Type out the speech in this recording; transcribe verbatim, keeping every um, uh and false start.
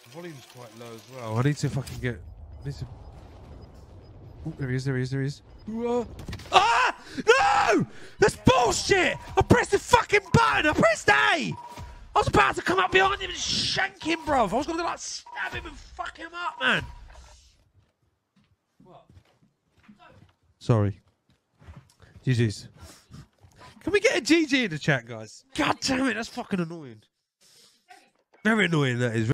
The volume's quite low as well. I need to fucking get. I need to. Oh, there he is. There he is. There he is. Ooh, uh. Ah! No! That's bullshit! I pressed the fucking button. I pressed A. I was about to come up behind him and shank him, bruv. I was gonna like stab him and fuck him up, man. What? Sorry. G G's. Can we get a G G in the chat, guys? God damn it, that's fucking annoying. Very annoying, that is.